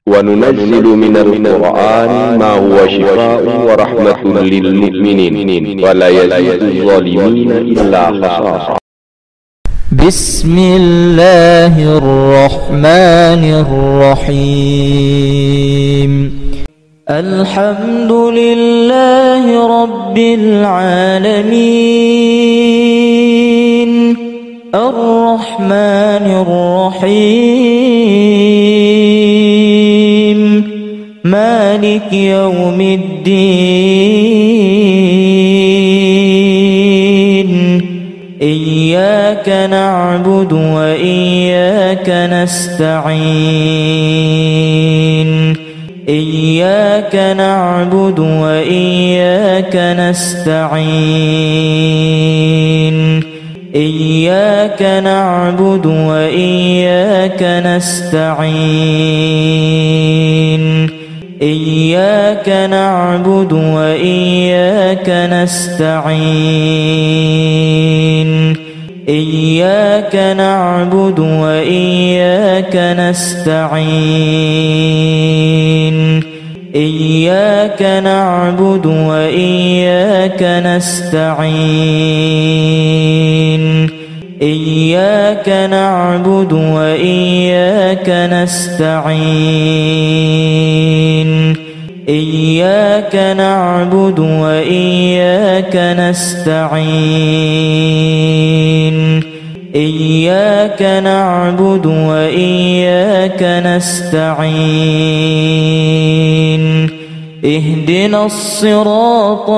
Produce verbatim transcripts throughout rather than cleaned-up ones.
وننزل من القرآن ما هو شفاء ورحمة للمؤمنين ولا يزيد الظالمين إلا خسارا. بسم الله الرحمن الرحيم. الحمد لله رب العالمين الرحمن الرحيم مالك يوم الدين. إياك نعبد وإياك نستعين. إياك نعبد وإياك نستعين. إياك نعبد وإياك نستعين. إياك نعبد وإياك نستعين. إياك نعبد وإياك نستعين. إياك نعبد وإياك نستعين. إياك نعبد وإياك نستعين. إياك نعبد وإياك نستعين. إياك نعبد وإياك نستعين. اهدنا الصراط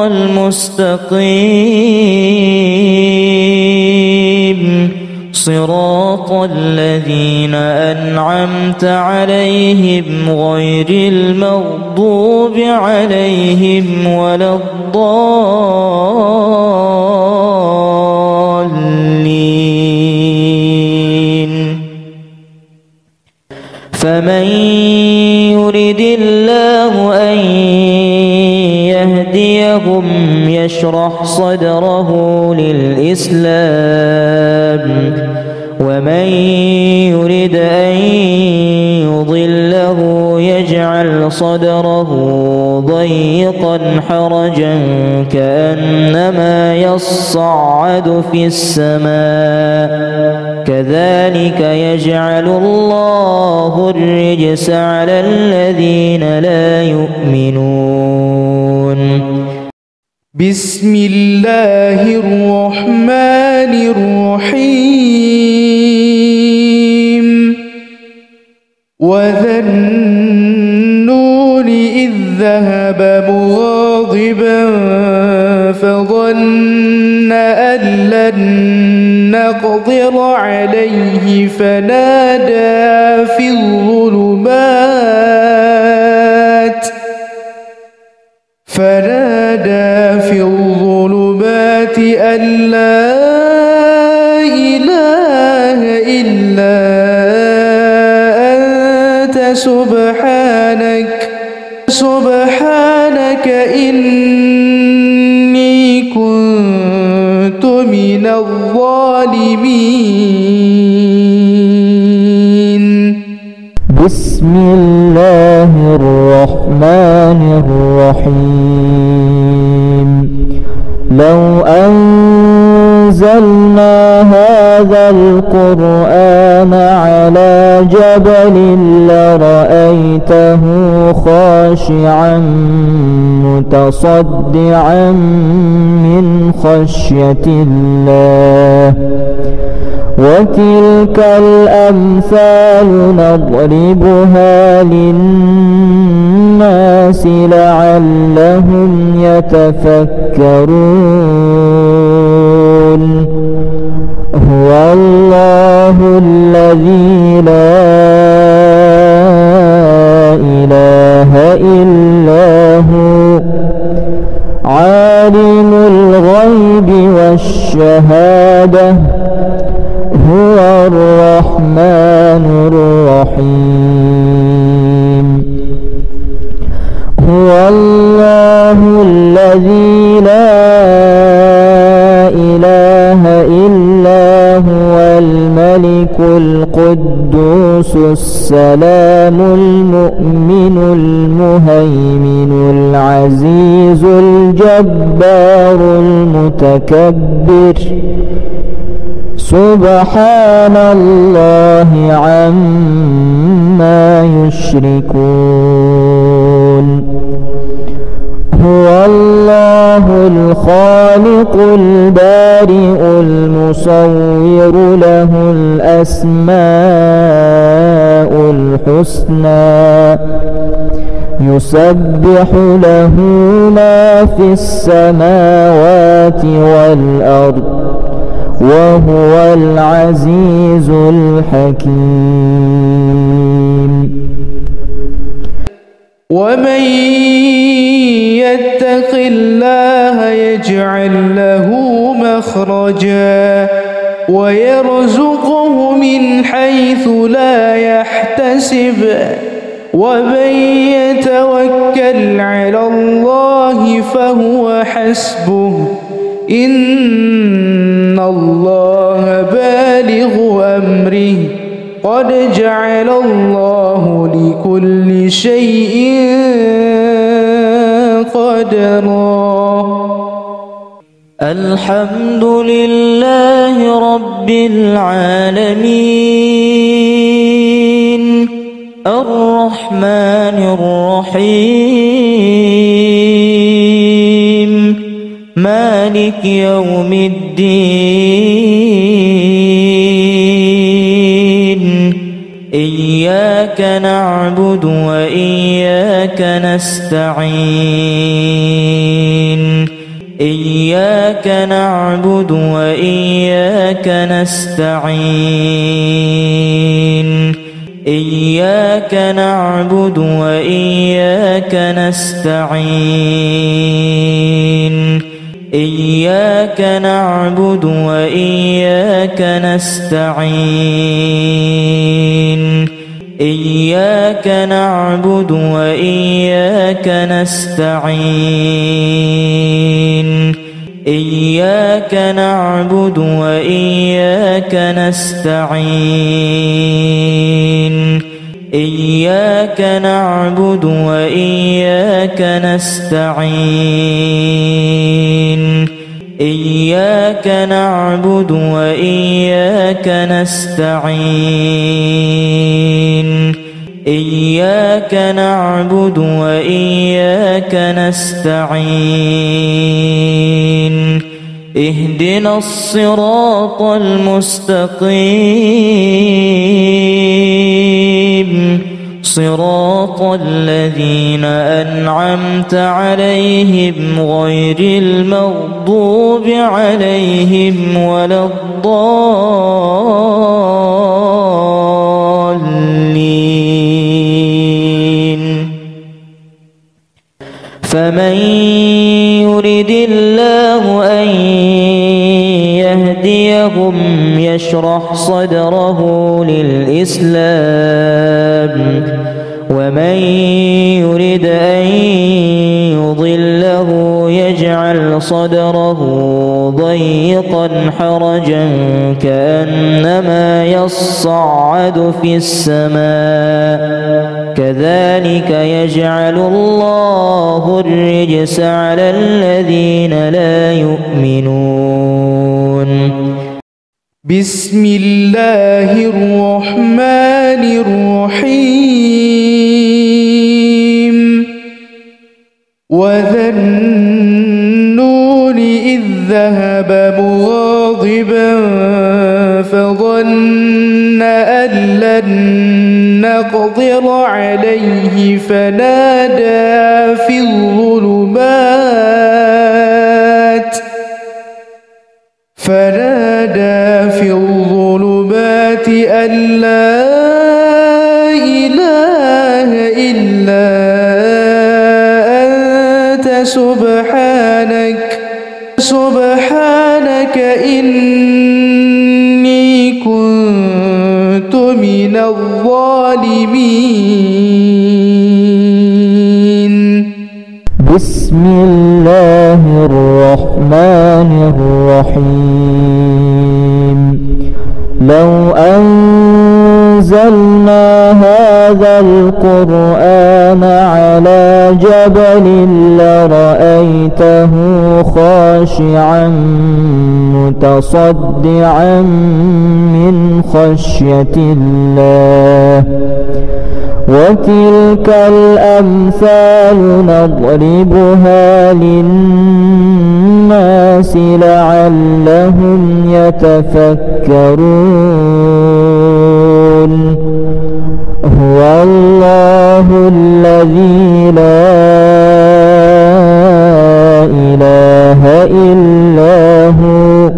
المستقيم صراط الذين أنعمت عليهم غير المغضوب عليهم ولا الضالين. فمن يرد الله أن يهديهم يشرح صدره للإسلام ومن يرد أن يضله يجعل صدره ضيقا حرجا كأنما يصعد في السماء كذلك يجعل الله الرجس على الذين لا يؤمنون. بسم الله الرحمن الرحيم. وذا النون إذ ذهب مغاضبا فظن أن لن نقدر عليه فنادى في الظلمات فنادى في الظلمات أن لا إله إلا أنت سبحانك سبحانك إني كنت من الظالمين. بسم الله الرحمن الرحيم. لو أنزلنا هذا القرآن على جبل لرأيته خاشعا متصدعا من خشية الله. وتلك الأمثال نضربها للناس لعلهم يتفكرون. هو الله الذي لا إله إلا هو عالم الغيب والشهادة هو الرحمن الرحيم. هو الله الذي لا إله إلا هو الملك القدوس السلام المؤمن المؤمن المهيمن العزيز الجبار المتكبر سبحان الله عما يشركون هو الله الخالق البارئ المصور له الأسماء الحسنى يسبح له ما في السماوات والأرض وهو العزيز الحكيم ومن يتق الله يجعل له مخرجا ويرزقه من حيث لا يحتسب ومن يتوكل على الله فهو حسبه إن الله بالغ أمره قد جعل الله لكل شيء قدرا. الحمد لله رب العالمين الرحمن الرحيم مالك يوم الدين إياك نعبد وإياك نستعين إياك نعبد وإياك نستعين إياك نعبد وإياك نستعين إياك نعبد وإياك نستعين إياك نعبد وإياك نستعين إياك نعبد وإياك نستعين إياك نعبد وإياك نستعين إياك نعبد وإياك نستعين إياك نعبد وإياك نستعين اهدنا الصراط المستقيم صراط الذين أنعمت عليهم غير المغضوب عليهم ولا الضالين. فمن يرد الله أن يهديهم يشرح صدره للإسلام ومن يرد أن يضله يجعل صدره ضيقا حرجا كأنما يصعد في السماء كذلك يجعل الله الرجس على الذين لا يؤمنون. بسم الله الرحمن الرحيم. وذا النون إذ ذهب مغاضبا فظن أن لن نقدر عليه فنادى في الظلمات فنادى في الظلمات أن لا إله إلا أنت سبحانك سبحانك إني كنت من الظالمين. بسم الله الرحمن الرحيم. لو أنزلنا هذا القرآن كان على جبل لرأيته خاشعا متصدعا من خشية الله وتلك الأمثال نضربها للناس لعلهم يتفكرون هو الله الذي لا إله إلا هو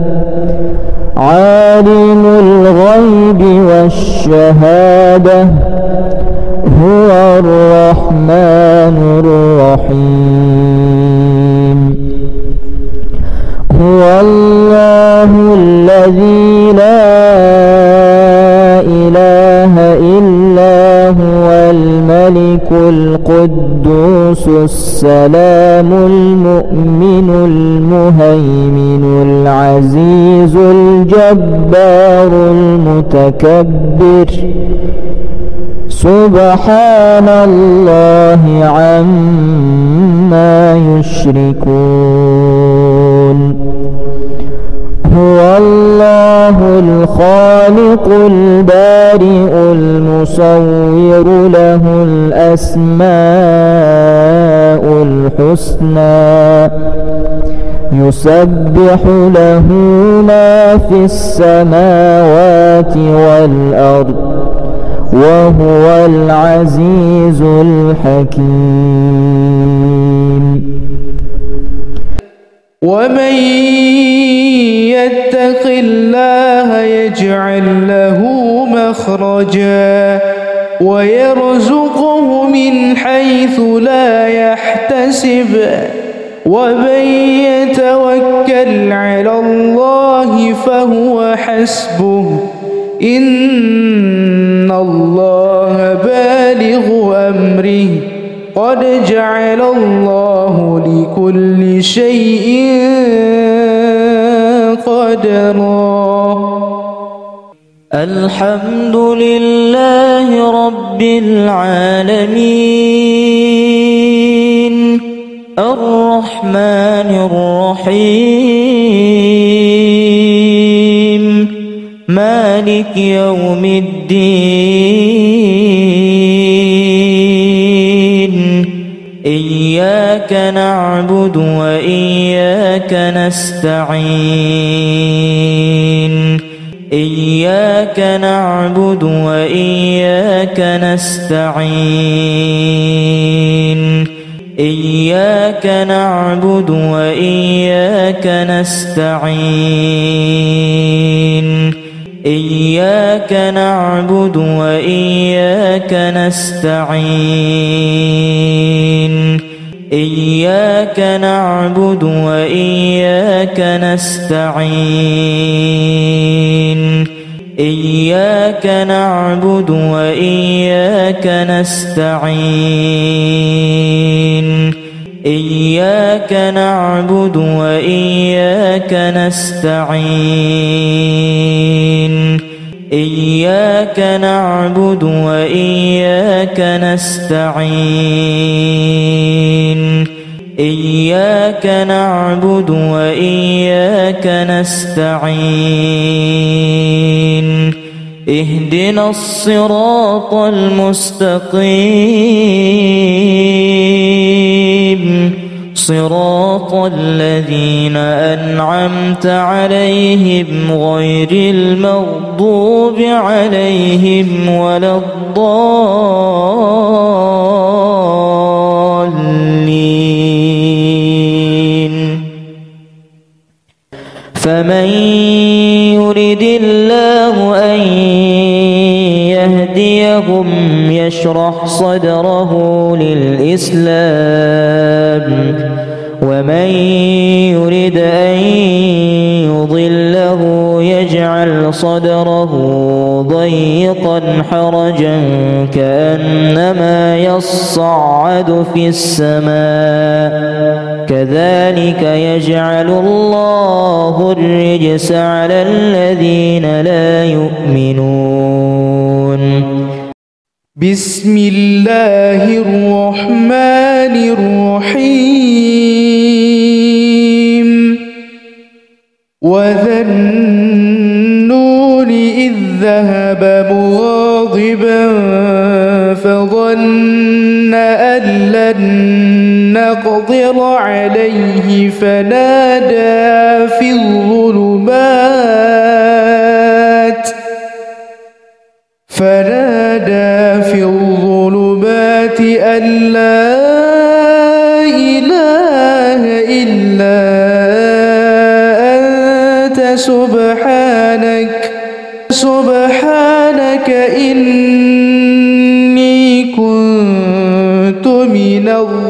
عالم الغيب والشهادة هو الرحمن الرحيم هو الله الذي لا إله إلا هو الملك القدوس السلام المؤمن المهيمن العزيز الجبار المتكبر سبحان الله عما يشركون هو الله الخالق البارئ المصور له الأسماء الحسنى يسبح له ما في السماوات والأرض وهو العزيز الحكيم ومن يتق الله يجعل له مخرجا ويرزقه من حيث لا يحتسب ومن يتوكل على الله فهو حسبه إن الله بالغ أمره قد جعل الله لكل شيء قدرا الحمد لله رب العالمين الرحمن الرحيم مالك يوم الدين إياك نعبد وإياك نستعين إياك نعبد وإياك نستعين إياك نعبد وإياك نستعين إياك نعبد وإياك نستعين إياك نعبد وإياك نستعين إياك نعبد وإياك نستعين إياك نعبد وإياك نستعين إياك نعبد وإياك نستعين إياك نعبد وإياك نستعين اهدنا الصراط المستقيم صراط الذين أنعمت عليهم غير المغضوب عليهم ولا الضالين فمن يرد الله أن يهديهم يشرح صدره للإسلام ومن يرد أن يضله يجعل صدره ضيقا حرجا كأنما يصعد في السماء كذلك يجعل الله الرجس على الذين لا يؤمنون بسم الله الرحمن الرحيم وذا النون إذ ذهب مغاضبا فظن أن لن نقدر عليه فنادى في الظلمات فنادى في الظلمات أن لا إله إلا أنت سبحانك سبحانك إني كنت من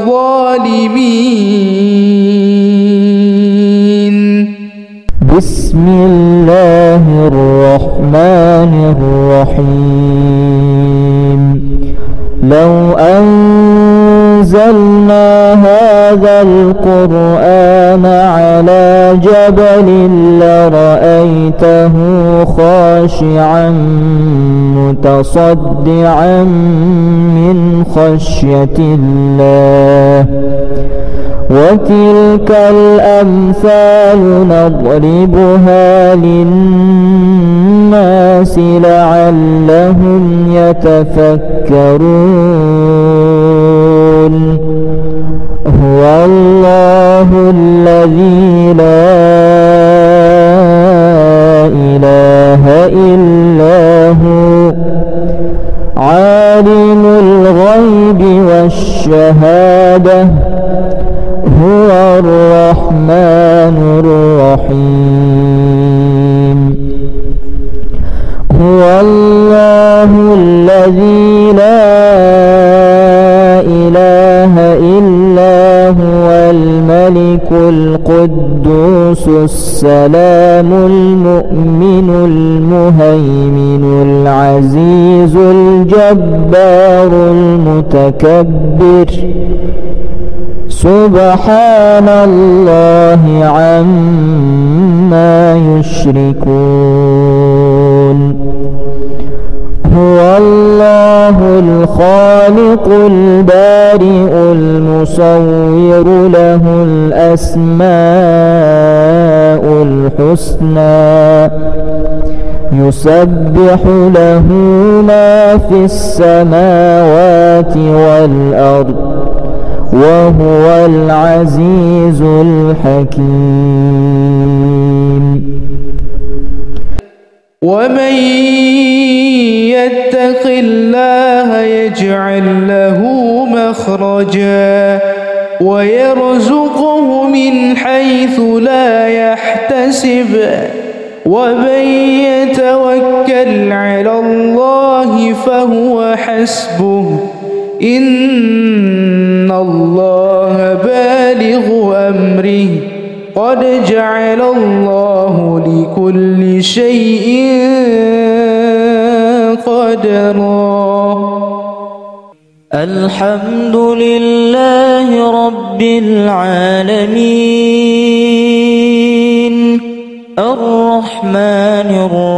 الظالمين. بسم الله الرحمن الرحيم لو أنزلنا هذا القرآن على جبل لرأيته خاشعا متصدعا من خشية الله وتلك الأمثال نضربها للناس لعلهم يتفكرون. هو الله الذي لا إله إلا هو عالم الغيب والشهادة هو الرحمن الرحيم. هو الله الذي لا إله إلا هو الملك القدوس السلام المؤمن المهيمن العزيز الجبار المتكبر سبحان الله عما يشركون. هو الله الخالق البارئ المصور له الأسماء الحسنى يسبح له ما في السماوات والأرض وهو العزيز الحكيم. ومن يتق الله يجعل له مخرجا ويرزقه من حيث لا يحتسب ومن يتوكل على الله فهو حسبه إن الله بالغ أمره قد جعل الله لكل شيء قدرا. الحمد لله رب العالمين الرحمن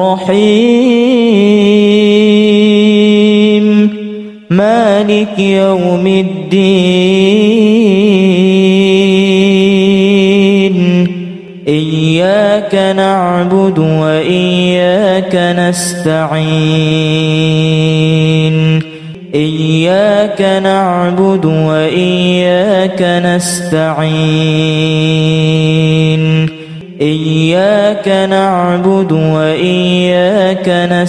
الرحيم مالك يوم الدين إياك نعبد وإياك نستعين إياك نعبد وإياك نستعين إياك نعبد وإياك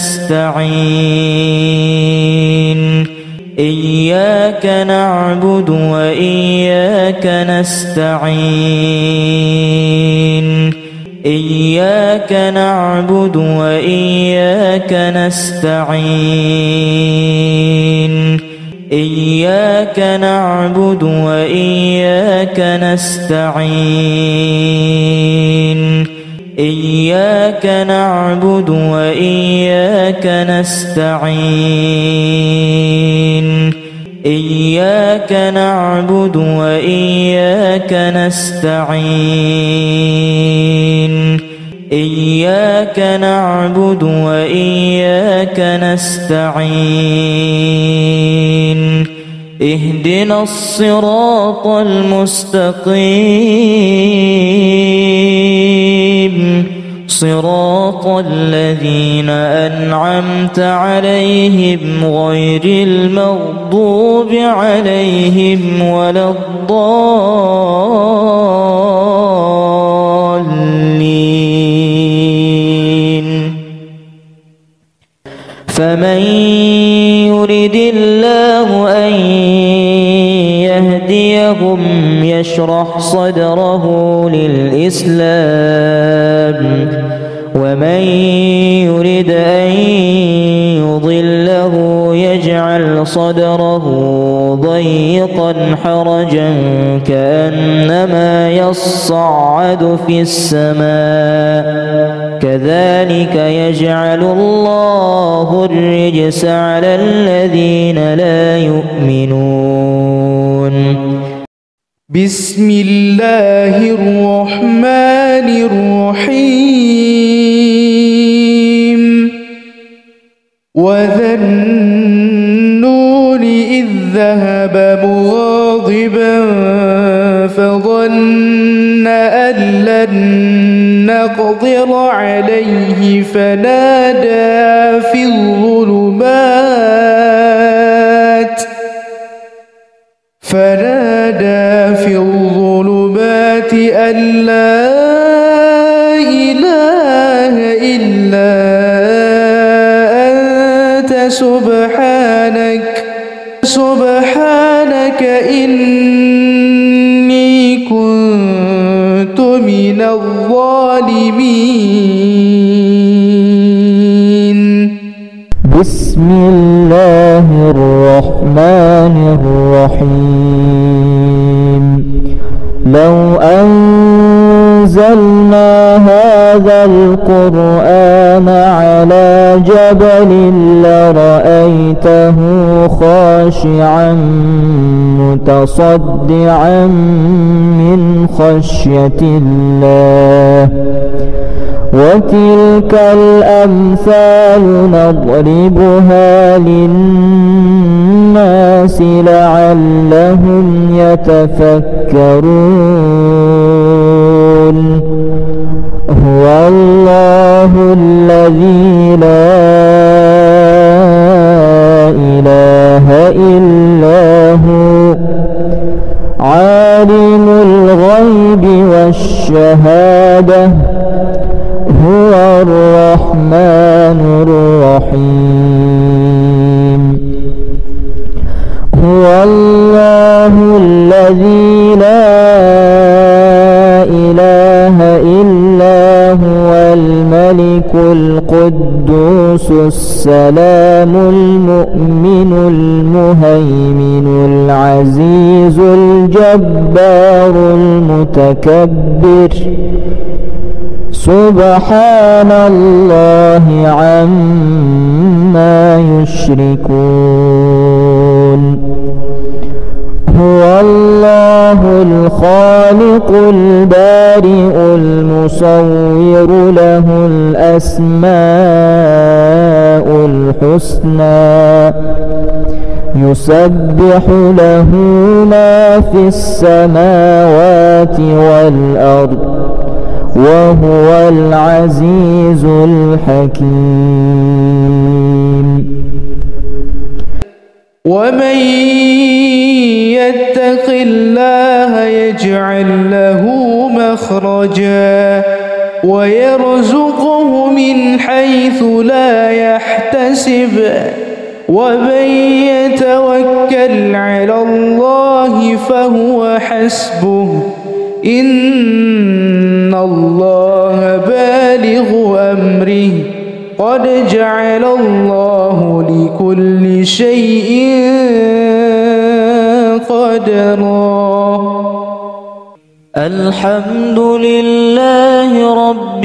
نستعين إياك نعبد وإياك نستعين إياك نعبد وإياك نستعين إياك نعبد وإياك نستعين إياك نعبد وإياك نستعين إياك نعبد وإياك نستعين إياك إياك نعبد وإياك نستعين اهدنا الصراط المستقيم صراط الذين أنعمت عليهم غير المغضوب عليهم ولا الضالين. فمن يرد الله أن يهديهم يشرح صدره للإسلام ومن يرد أن يضله يجعل صدره ضيقا حرجا كأنما يصعد في السماء كذلك يجعل الله الرجس على الذين لا يؤمنون. بسم الله الرحمن الرحيم. وذا النون إذ ذهب مغاضبا فظن أن لن نقدر عليه فنادى في الظلمات فنادى في الظلمات أن لا إله إلا أنت سبحانك سبحانك إني كنت من الظالمين. بسم الله الرحمن الرحيم. لو أنزلنا هذا القرآن على جبل لرأيته خاشعا متصدعا من خشية الله وتلك الأمثال نضربها للناس لعلهم يتفكرون. هو الله الذي لا إله إلا هو عالم الغيب والشهادة هو الرحمن الرحيم. هو الله الذي لا إله إلا هو الملك القدوس السلام المؤمن المهيمن العزيز الجبار المتكبر سبحان الله عما يشركون. هو الله الخالق البارئ المصور له الأسماء الحسنى يسبح له ما في السماوات والأرض وهو العزيز الحكيم. ومن يتق الله يجعل له مخرجا ويرزقه من حيث لا يحتسب ومن يتوكل على الله فهو حسبه إن الله بالغ أمره قد جعل الله لكل شيء قدرا. الحمد لله رب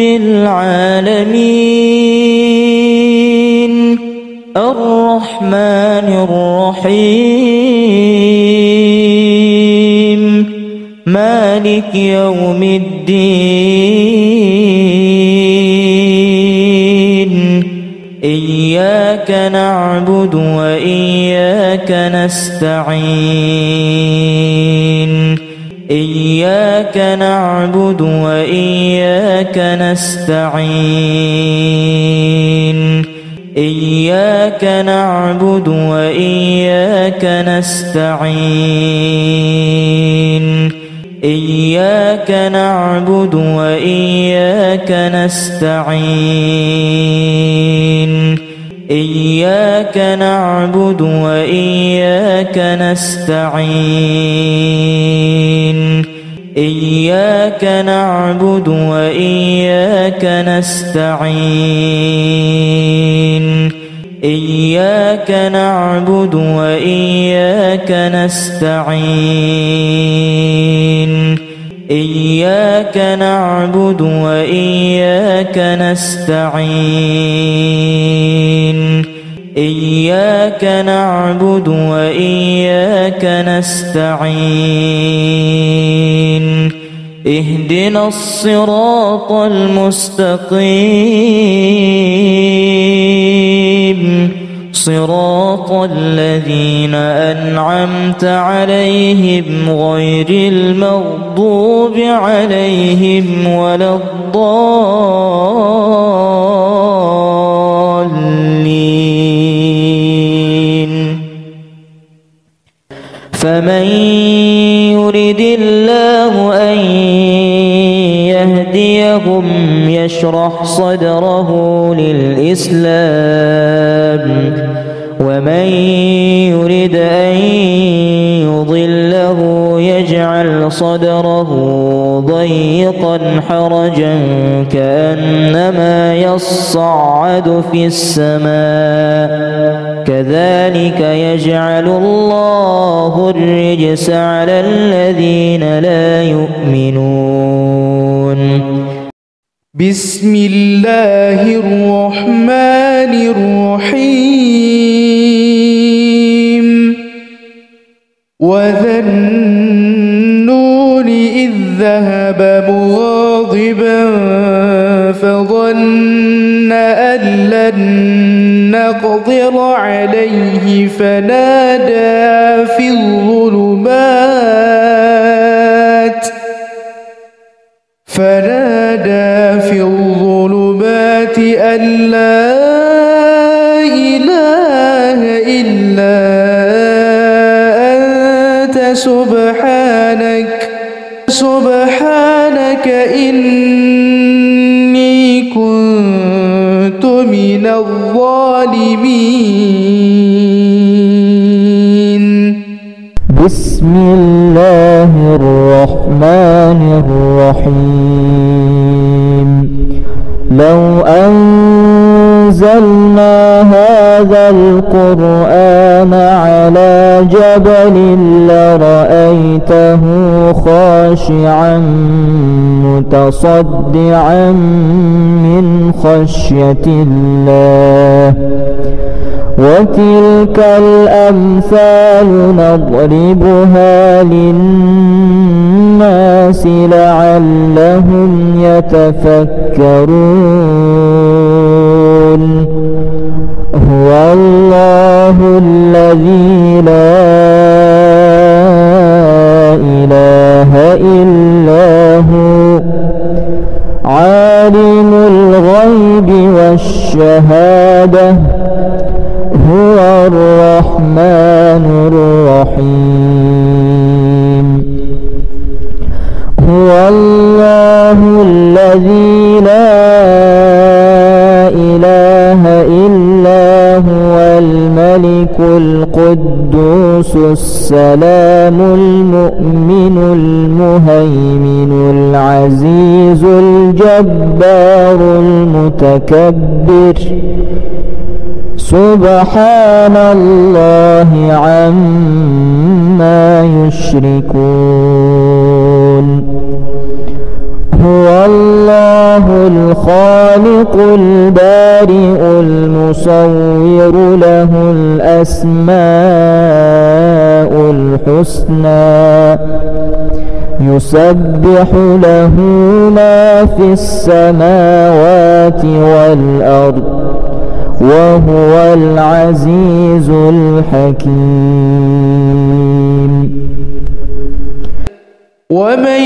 العالمين الرحمن الرحيم مالك يوم الدين نعبد وإياك نستعين إياك نعبد وإياك نستعين إياك نعبد وإياك نستعين إياك نعبد وإياك نستعين إياك نعبد وإياك نستعين إياك نعبد وإياك نستعين إياك نعبد وإياك نستعين إياك نعبد وإياك نستعين إياك نعبد وإياك نستعين اهدنا الصراط المستقيم صراط الذين أنعمت عليهم غير المغضوب عليهم ولا الضالين فمن يرد الله أن يهديهم يشرح صدره للإسلام ومن يرد أن يضله يجعل صدره ضيقا حرجا كأنما يصعد في السماء كذلك يجعل الله الرجس على الذين لا يؤمنون بسم الله الرحمن الرحيم وذا النون إذ ذهب مغاضبا فظن أن لن نقدر عليه فنادى في الظلمات فنادى في الظلمات أن لا إله إلا أنت سبحانك سبحانك إني كنت من الظالمين بسم الله الرحمن الرحيم لو أنزلنا هذا القرآن على جبل لرأيته خاشعا متصدعا من خشية الله وتلك الأمثال نضربها للناس لعلهم يتفكرون هو الله الذي لا إله إلا هو عالم الغيب والشهادة هو الرحمن الرحيم هو الله الذي لا إله إلا هو الملك القدوس السلام المؤمن المهيمن العزيز الجبار المتكبر سبحان الله عما يشركون هو الله الخالق البارئ المصور له الأسماء الحسنى يسبح له ما في السماوات والأرض وهو العزيز الحكيم. ومن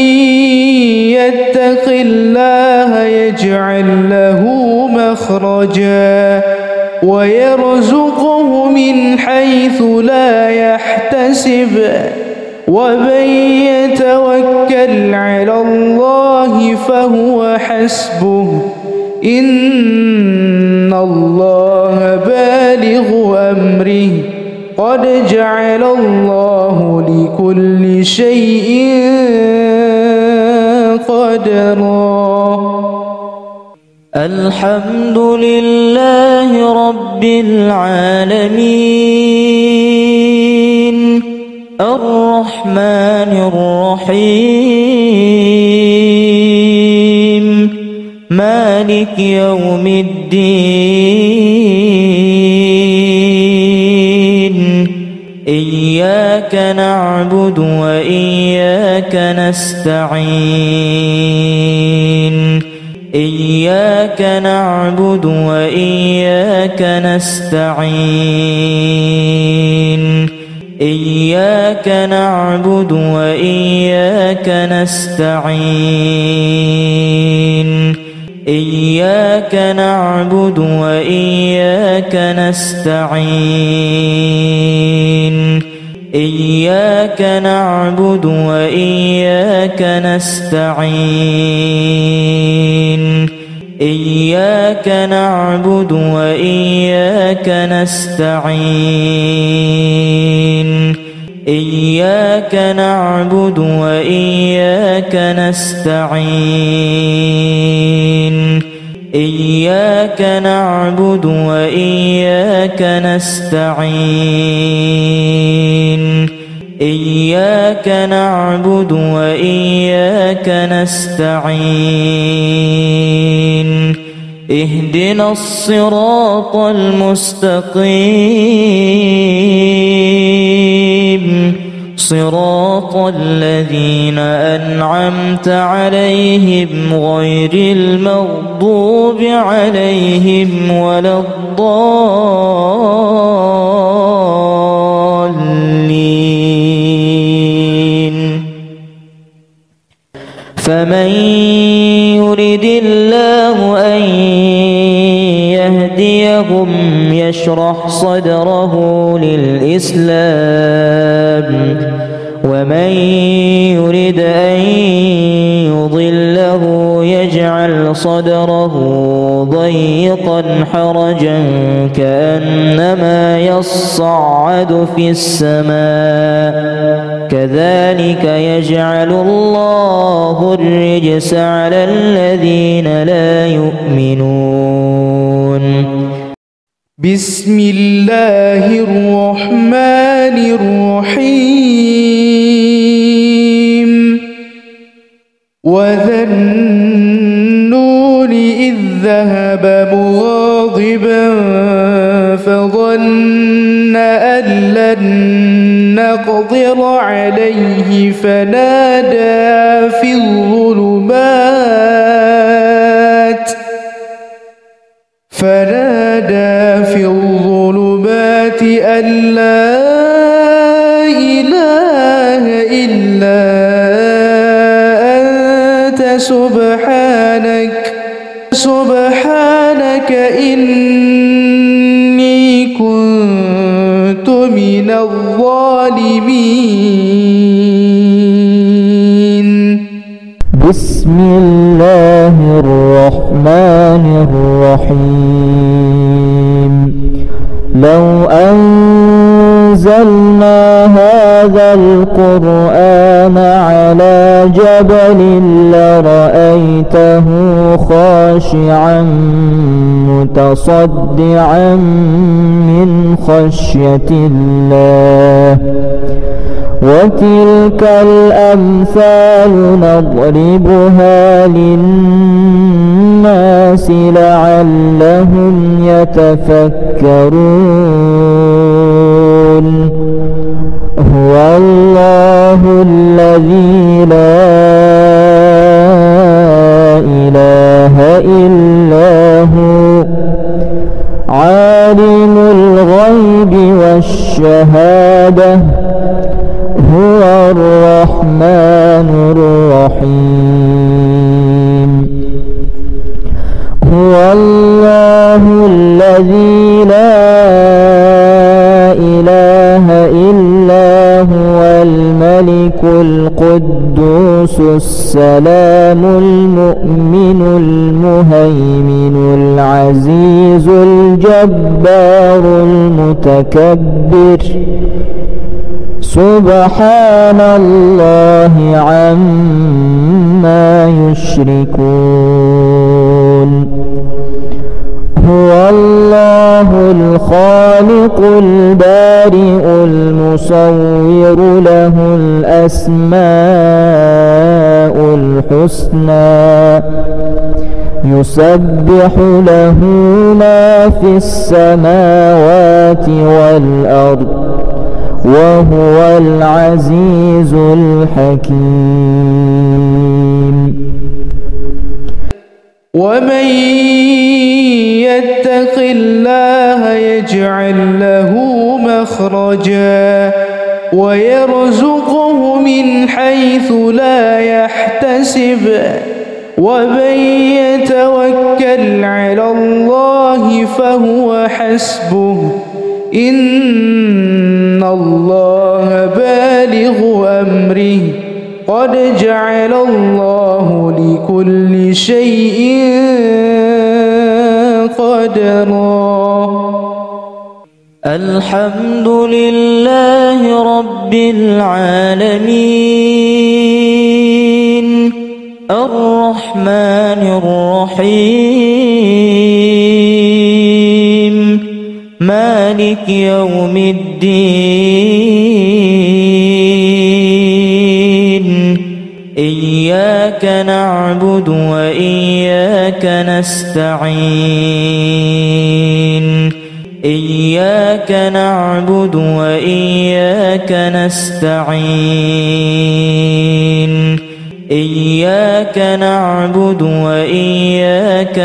يتق الله يجعل له مخرجا ويرزقه من حيث لا يحتسب ومن يتوكل على الله فهو حسبه إن الله بالغ أمره قد جعل الله لكل شيء قدرا. الحمد لله رب العالمين الرحمن الرحيم مالك يوم الدين إياك نعبد وإياك نستعين إياك نعبد وإياك نستعين إياك نعبد وإياك نستعين إياك نعبد وإياك نستعين إياك نعبد وإياك نستعين إياك نعبد وإياك نستعين إياك نعبد وإياك نستعين إياك نعبد وإياك نستعين إياك نعبد وإياك نستعين اهدنا الصراط المستقيم صراط الذين أنعمت عليهم غير المغضوب عليهم ولا الضالين. فمن يرد الله أن يهديهم يشرح صدره للإسلام ومن يرد أن يضله يجعل صدره ضيقا حرجا كأنما يصعد في السماء كذلك يجعل الله الرجس على الذين لا يؤمنون. بسم الله الرحمن الرحيم. وذا النون إذ ذهب مغاضبا فظن أن لن نقدر عليه فنادى في الظلمات فنادى في الظلمات أن لا إله إلا أنت سبحانك سبحانك إني كنت من الظالمين. بسم الله الرحمن الرحيم. لو أنزلنا هذا القرآن على جبل لرأيته خاشعا متصدعا من خشية الله وتلك الأمثال نضربها للناس لعلهم يتفكرون. هو الله الذي لا إله إلا هو هو الملك القدوس السلام المؤمن المهيمن العزيز الجبار المتكبر سبحان الله عما يشركون هو الله الخالق البارئ المصور له الأسماء الحسنى يسبح له ما في السماوات والأرض وهو العزيز الحكيم ومن يتق الله يجعل له مخرجا ويرزقه من حيث لا يحتسب ومن يتوكل على الله فهو حسبه إن الله بالغ أمره قد جعل الله لكل شيء قدرا. الحمد لله رب العالمين الرحمن الرحيم مالك يوم الدين إياك نعبد وإياك نستعين إياك نعبد وإياك نستعين إياك نعبد وإياك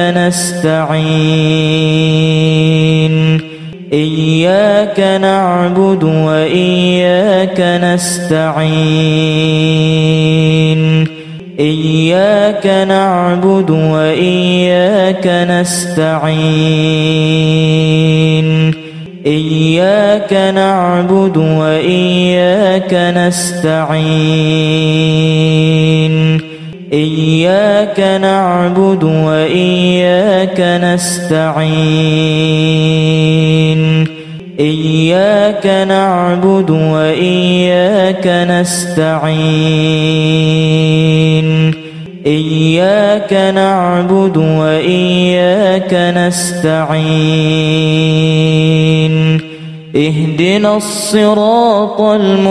نستعين إياك نعبد وإياك نستعين إياك نعبد وإياك نستعين إياك نعبد وإياك نستعين إياك نعبد وإياك نستعين إياك نعبد وإياك نستعين إياك نعبد وإياك نستعين اهدنا الصراط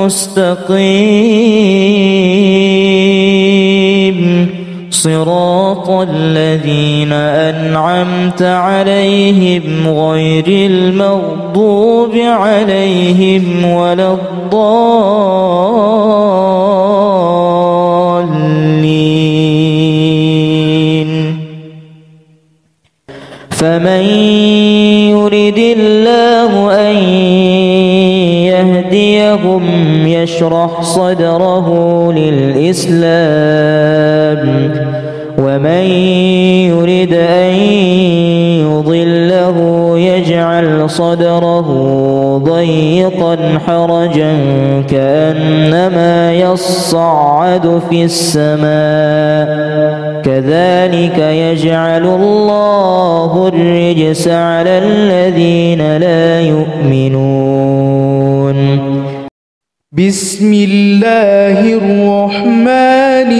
المستقيم صراط الذين أنعمت عليهم غير المغضوب عليهم ولا الضالين. فمن يرد الله أن يهديهم يشرح صدره للإسلام ومن يرد أن يضله يجعل صدره ضيقا حرجا كأنما يصعد في السماء كذلك يجعل الله الرجس على الذين لا يؤمنون. بسم الله الرحمن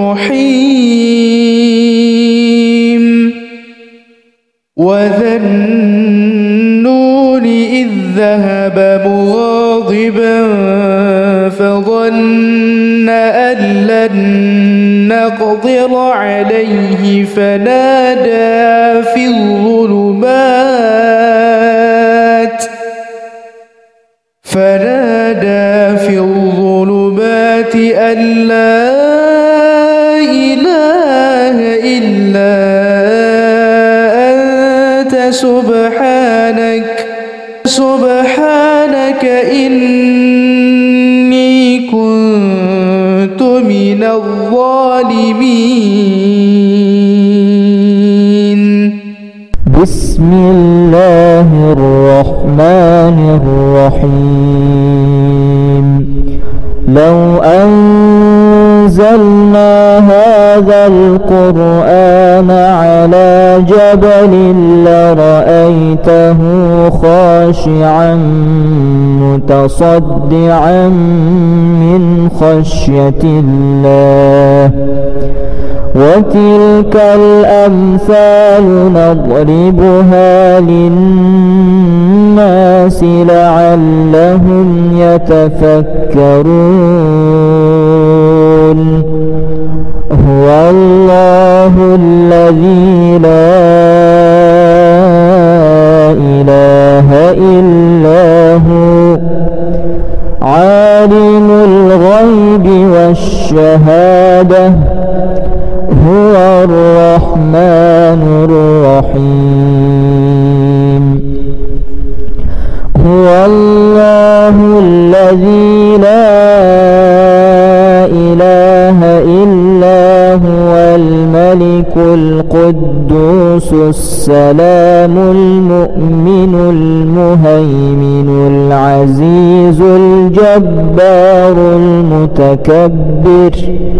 الرحيم وذا النون إذ ذهب مغاضبا فظن أن لن نقدر عليه فنادى في الظلمات فنادى في الظلمات أن لا إله إلا أنت سبحانك سبحانك إني كنت من الظالمين. بسم الله الرحمن الرحيم لو أنزلنا هذا القرآن على جبل لرأيته خاشعا متصدعا من خشية الله وتلك الأمثال نضربها للناس لعلهم يتفكرون هو الله الذي لا إله إلا هو عالم الغيب والشهادة هو الرحمن الرحيم هو الله الذي لا إله إلا هو الملك القدوس السلام المؤمن المهيمن العزيز الجبار المتكبر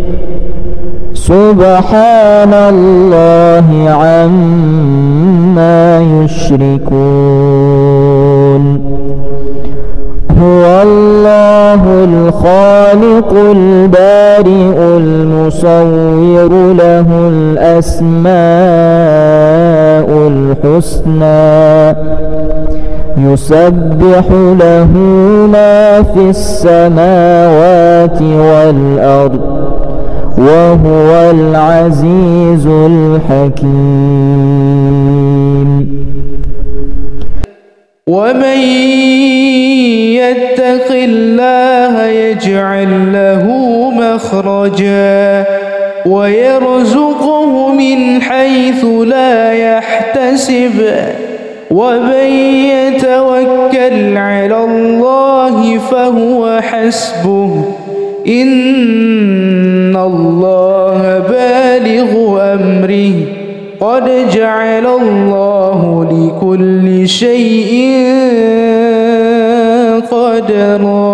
سبحان الله عما يشركون هو الله الخالق البارئ المصور له الأسماء الحسنى يسبح له ما في السماوات والأرض وهو العزيز الحكيم ومن يتق الله يجعل له مخرجا ويرزقه من حيث لا يحتسب ومن يتوكل على الله فهو حسبه إن الله بالغ أمره قد جعل الله لكل شيء قدرا.